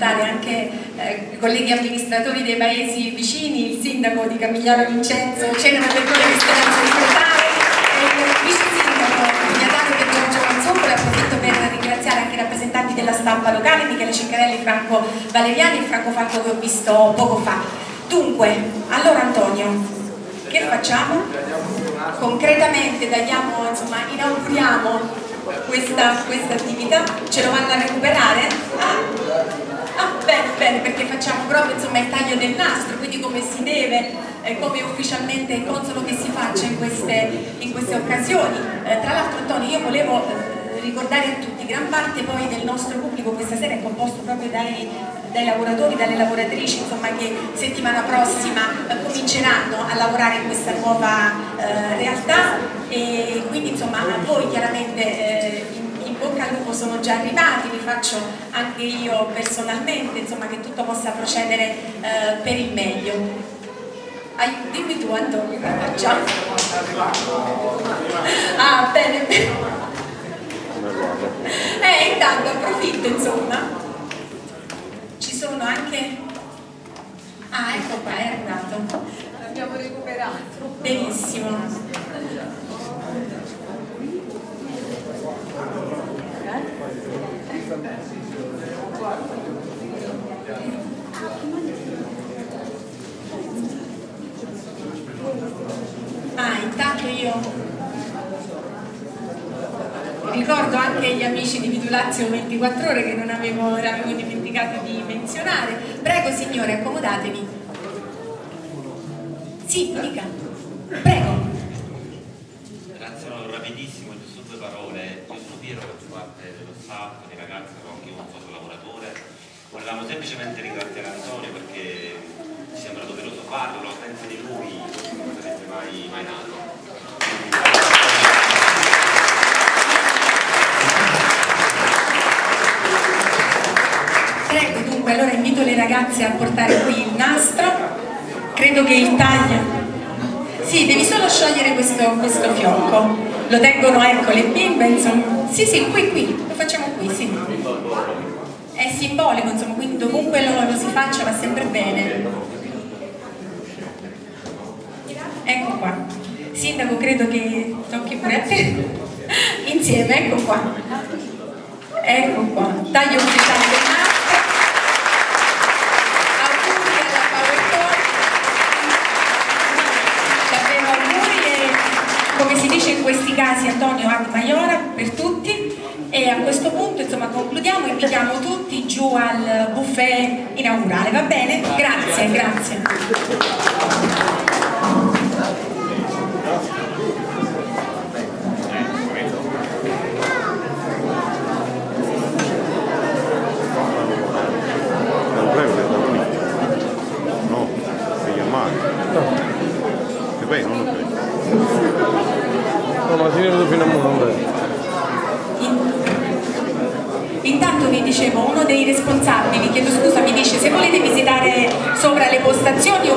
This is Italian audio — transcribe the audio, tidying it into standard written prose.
salutare anche i colleghi amministratori dei paesi vicini, il sindaco di Camigliano Vincenzo, Cenere per le Speranza di Crotale, e il vice sindaco di Adano che Giorgio Manzopolo. Approfitto per ringraziare anche i rappresentanti della stampa locale, Michele Ciccarelli, Franco Valeriani e Franco Falco, che ho visto poco fa. Dunque, allora Antonio, che facciamo? Concretamente tagliamo, insomma, inauguriamo questa attività, ce lo vanno a recuperare? Bene, perché facciamo proprio, insomma, il taglio del nastro, quindi come si deve, come ufficialmente è consolo che si faccia in queste occasioni. Tra l'altro Antonio, io volevo ricordare a tutti, gran parte poi del nostro pubblico questa sera è composto proprio dai lavoratori, dalle lavoratrici, insomma, che settimana prossima cominceranno a lavorare in questa nuova realtà, e quindi insomma a voi chiaramente in bocca al lupo, sono già arrivati, vi faccio anche io personalmente, insomma, che tutto possa procedere per il meglio. Dimmi tu Antonio, come facciamo? Bene. Intanto approfitto, insomma, ci sono anche, ecco qua, è arrivato, l'abbiamo recuperato, benissimo. Intanto io ricordo anche gli amici di Vitulazio 24 ore che non avevo dimenticato di menzionare. Prego signore, accomodatevi. Sì, dica. Prego. Grazie, rapidissimo, giusto due parole. Io sono Piero, faccio parte dello staff, dei ragazzi, sono anche un socio lavoratore. Volevamo semplicemente ringraziare Antonio perché ci sembra doveroso farlo, senza di lui non sarebbe mai nato. Prego, dunque, allora invito le ragazze a portare qui il nastro. Credo che il taglio... Sì, devi solo sciogliere questo fiocco. Lo tengono, ecco, le bimbe, insomma. Sì, qui, lo facciamo qui, sì. È simbolico, insomma, quindi dovunque lo si faccia va sempre bene. Ecco qua. Sindaco, credo che tocchi pure a te. Insieme, ecco qua. Ecco qua. Taglio ufficiale del nastro. Come si dice in questi casi, Antonio ad maiora per tutti, e a questo punto insomma concludiamo, invitiamo tutti giù al buffet inaugurale, va bene? Grazie. Intanto vi dicevo, uno dei responsabili, chiedo scusa, mi dice se volete visitare sopra le postazioni